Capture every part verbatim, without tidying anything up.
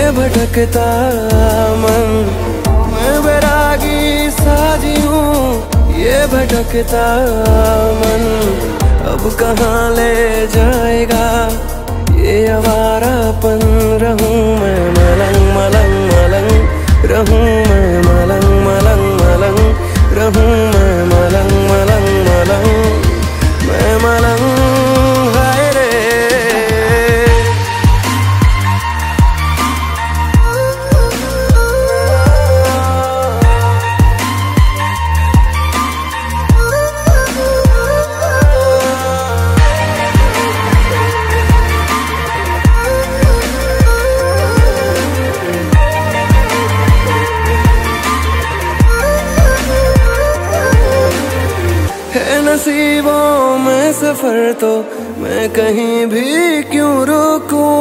भटकता मन, मैं बैरागी साजी हूँ ये भटकता मन। अब कहाँ ले जाएगा ये आवारापन, रहूं मैं मलंग मलंग मलंग, रहूं मैं मलंग मलंग मलंग, रहूं मैं मलंग मलंग मलंग, मैं मलंग हाय रे। है नसीबों में सफर तो मैं कहीं भी क्यों रुकूं,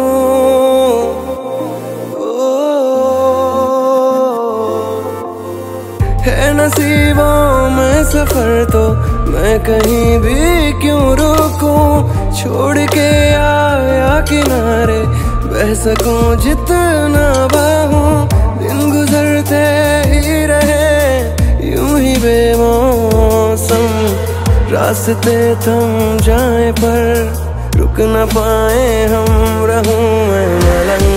है नसीबों में सफर तो मैं कहीं भी क्यों रुकूं। छोड़ के आया किनारे बह सकूं जितना बाहूं, दिन गुजरते ही रहे यूं ही बेमौसम, रास्ते थम जाए पर रुक न पाए हम, रहूं मैं मलंग